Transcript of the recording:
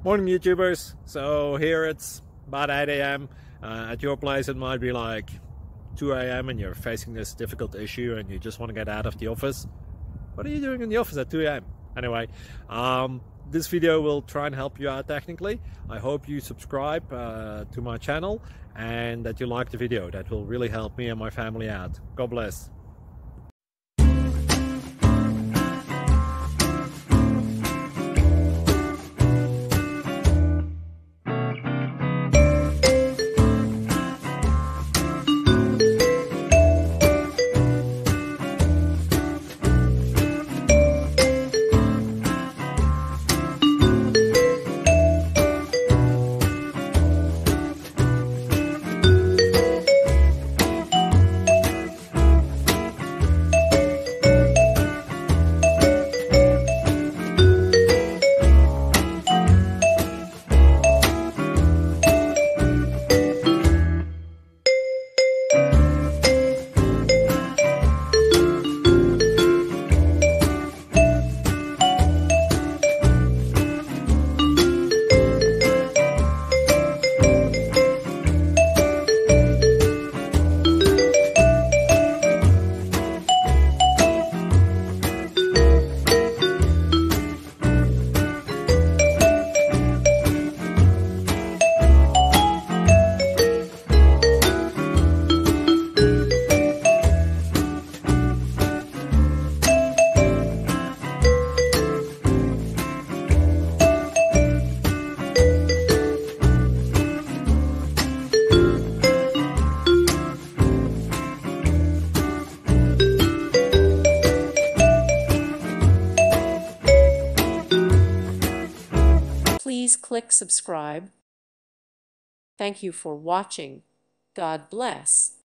Morning YouTubers. So here it's about 8 a.m. At your place it might be like 2 a.m. and you're facing this difficult issue and you just want to get out of the office. What are you doing in the office at 2 a.m.? Anyway, this video will try and help you out technically. I hope you subscribe to my channel and that you like the video. That will really help me and my family out. God bless. Please click subscribe. Thank you for watching. God bless.